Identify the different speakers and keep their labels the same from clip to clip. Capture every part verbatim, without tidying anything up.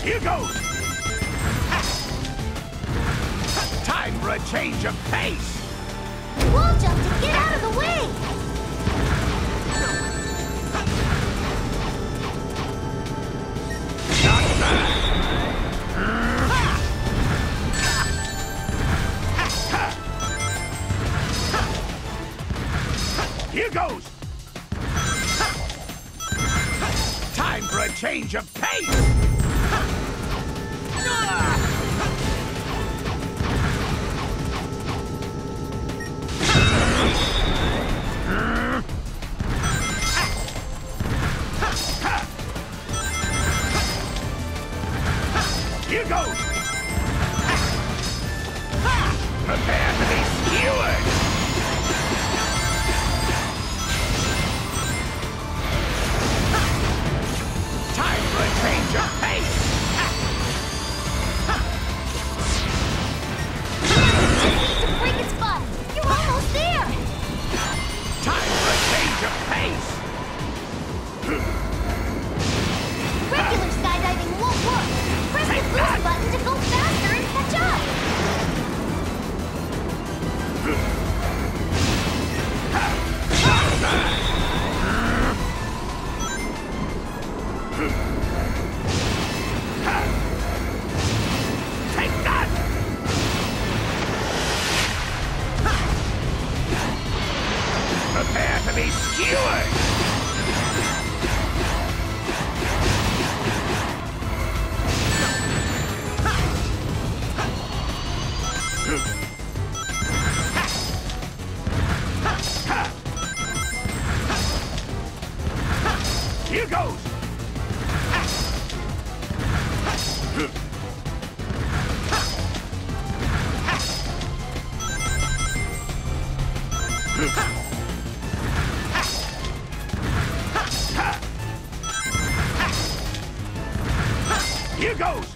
Speaker 1: Here goes! Time for a change of pace!
Speaker 2: Wall jump to get out of the way!
Speaker 1: Not bad! Here goes! Time for a change of pace! Here goes! Prepare to be skewered! Time for a change of pace!
Speaker 2: Just need to break its body! You're almost there!
Speaker 1: Time for a change of pace!
Speaker 2: Regular skydiving won't work! Press the boost button to go faster and catch up!
Speaker 1: Take that! Prepare to be skewered! Here goes! Here goes!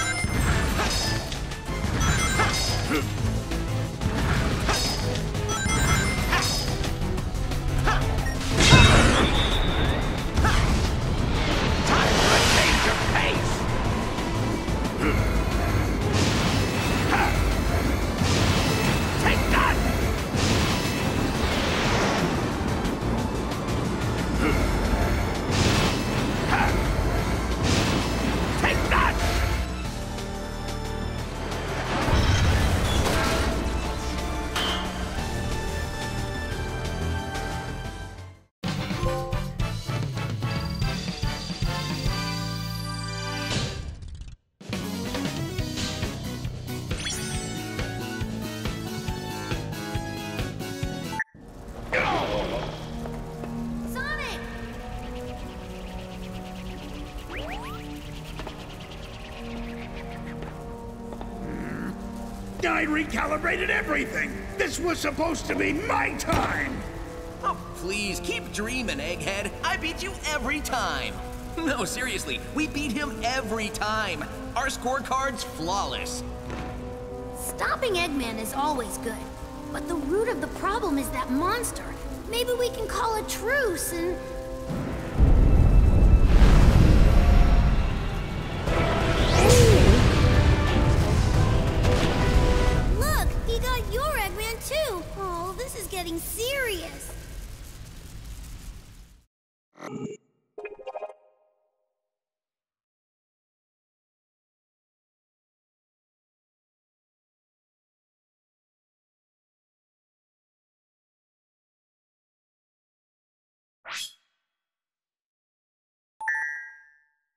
Speaker 1: Time for a change of pace! Take that! Take that!
Speaker 2: Sonic!
Speaker 1: I recalibrated everything! This was supposed to be my time!
Speaker 3: Oh, please, keep dreaming, Egghead. I beat you every time. No, seriously, we beat him every time. Our scorecard's flawless.
Speaker 2: Stopping Eggman is always good, but the root of the problem is that monster. Maybe we can call a truce and... Look! He got your Eggman too! Oh, this is getting serious.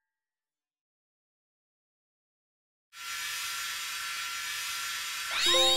Speaker 4: You